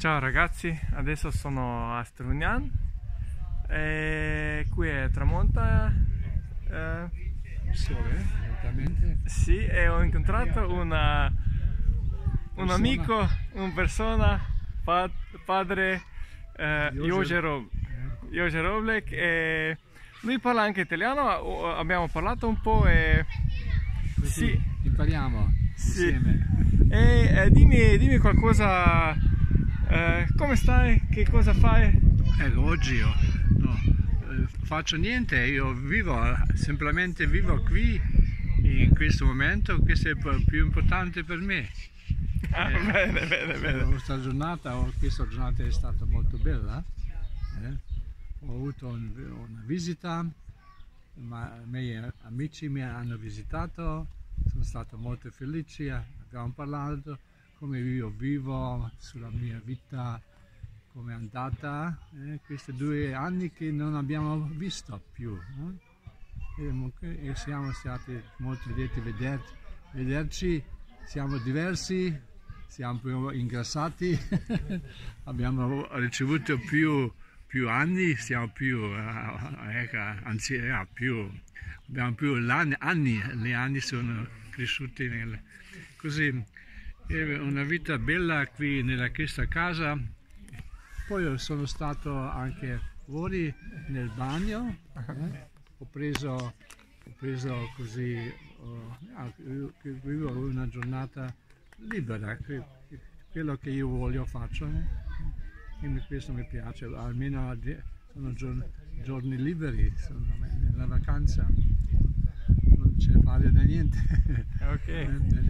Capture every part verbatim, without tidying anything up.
Ciao ragazzi, adesso sono a Strunjan e qui è tramonta eh, sole, esattamente. sì, e ho incontrato una, un Persona. amico, una persona, pad, padre eh, Jože Jože Roblek, e lui parla anche italiano, abbiamo parlato un po' e Così sì, impariamo sì. insieme. E eh, dimmi, dimmi qualcosa, eh, come stai? Che cosa fai? Eh, oggi io no, eh, faccio niente, io vivo, semplicemente vivo qui in questo momento, questo è il più importante per me. Ah, Eh, bene, bene, bene. Questa giornata, questa giornata è stata molto bella. Eh? Ho avuto un, una visita, ma i miei amici mi hanno visitato, sono stato molto felice, abbiamo parlato come io vivo, sulla mia vita, come è andata, eh? Questi due anni che non abbiamo visto più. Eh? E siamo stati molto lieti di veder, vederci, siamo diversi, siamo più ingrassati, abbiamo ricevuto più più anni, siamo più, eh, anzi, eh, più, abbiamo più anni, gli anni sono cresciuti, nel, così è una vita bella qui nella questa casa. Poi sono stato anche fuori nel bagno, eh? ho, preso, ho preso così, oh, vivo una giornata libera, quello che io voglio faccio. Eh? E questo mi piace, almeno sono giorni, giorni liberi, sono nella vacanza, non c'è fare da niente. Ok.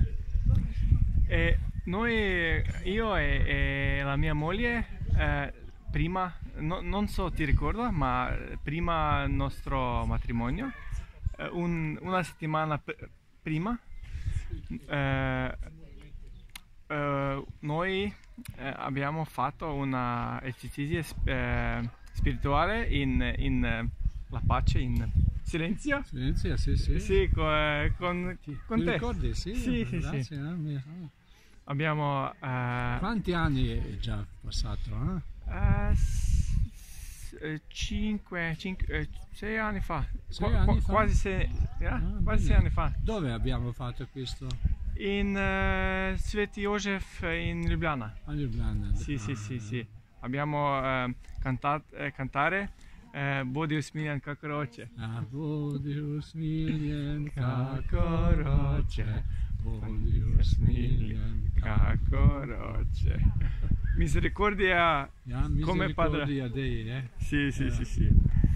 E noi, io e, e la mia moglie, eh, prima, no, non so ti ricorda, ma prima del nostro matrimonio, eh, un, una settimana prima, eh, eh, noi Eh, abbiamo fatto una esercizio eh, spirituale in, in eh, la pace, in silenzio. Silenzio, sì, sì. Sì, con, con, con te. Ricordi? Sì, sì, sì, grazie, sì. Eh, mia. Abbiamo... Eh, Quanti anni è già passato? Eh? Uh, cinque, cinque, sei anni fa. Sei Qu anni fa? Quasi, sei, eh? Ah, quasi sei anni fa. Dove abbiamo fatto questo? In uh, Sveti Jozef in Ljubljana. A Ljubljana. Sì, sì, sì, sì. Abbiamo uh, cantato, eh, cantare uh, Bodi usmiljen kako roče. Ah, Bodi usmiljen kako roče. Bodi usmiljen kako roče. Misericordia, ja, come padre. Misericordia Dei, eh? Sì, sì, eh. sì, sì.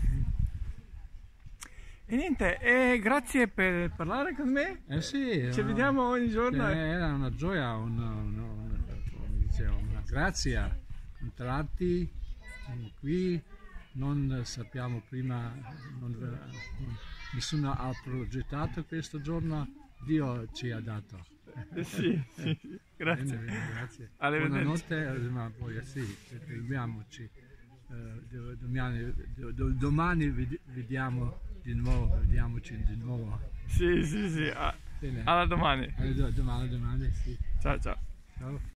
E niente, e grazie per parlare con me. Eh sì, ci vediamo ogni giorno. Era una gioia, una, una, una, una grazia. Contratti qui, non sappiamo prima, non, non, nessuno ha progettato questo giorno, Dio ci ha dato. Eh sì, sì, grazie. Bene, bene, grazie. Buonanotte. Ma poi sì, vediamoci. Uh, domani, domani vediamo di nuovo, vediamoci di nuovo. Sì, sì, sì. Alla domani. Alla domani, domani, sì. Ciao, ciao. Ciao.